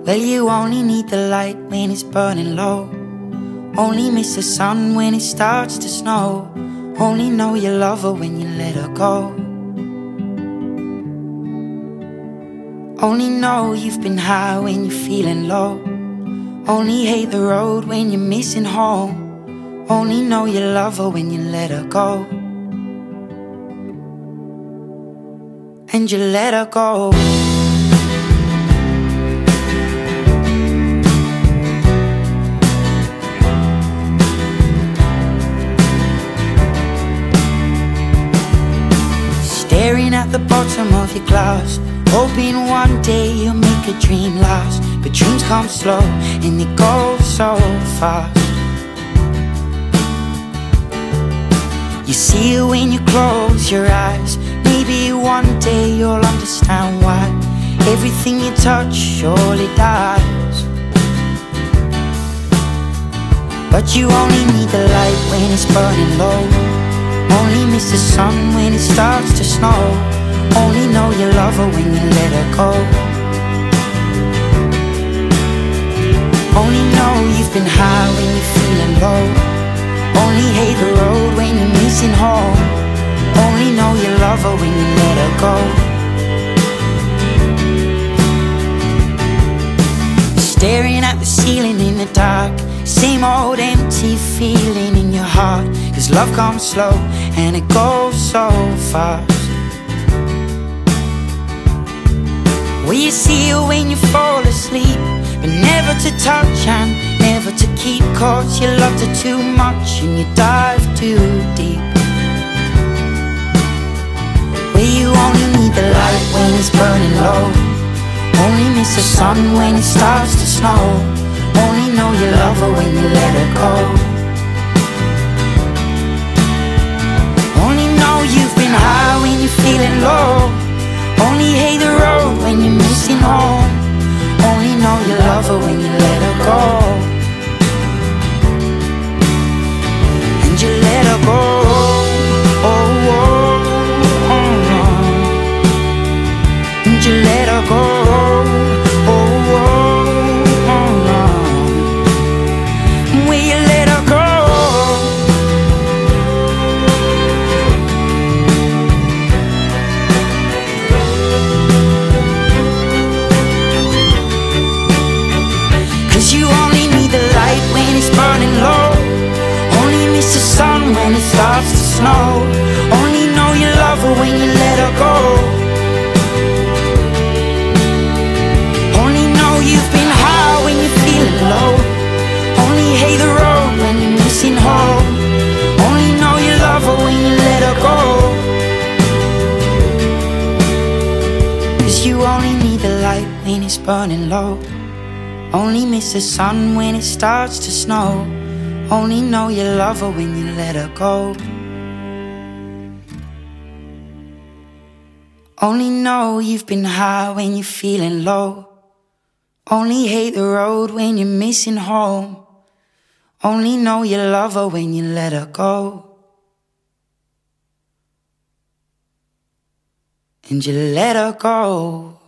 Well, you only need the light when it's burning low. Only miss the sun when it starts to snow. Only know you love her when you let her go. Only know you've been high when you're feeling low. Only hate the road when you're missing home. Only know you love her when you let her go. And you let her go. Staring at the bottom of your glass, hoping one day you'll make a dream last. But dreams come slow and they go so fast. You see it when you close your eyes. Maybe one day you'll understand why everything you touch surely dies. But you only need the light when it's burning low. Only miss the sun when it starts to snow. Only know you love her when you let her go. Only know you've been high when you're feeling low. Only hate the road when you're missing home. Only know you love her when you let her go. Staring at the ceiling in the dark, same old empty feeling in your heart. 'Cause love comes slow and it goes so fast. Well, you see it when you fall asleep, but never to touch and never to keep. 'Cause you loved her too much and you dive too deep. Well, you only need the light when it's burning low. Only miss the sun when it starts to snow. Only know you love her when you let her go. Only know you've been high when you're feeling low. Only hate the road when you're missing home. Only know you love her when you let her go. And you let her go. Oh, oh, oh, oh. And you let her go. When it starts to snow, only know you love her when you let her go. Only know you've been high when you're feeling low. Only hate the road when you're missing home. Only know you love her when you let her go. 'Cause you only need the light when it's burning low. Only miss the sun when it starts to snow. Only know you love her when you let her go. Only know you've been high when you're feeling low. Only hate the road when you're missing home. Only know you love her when you let her go. And you let her go.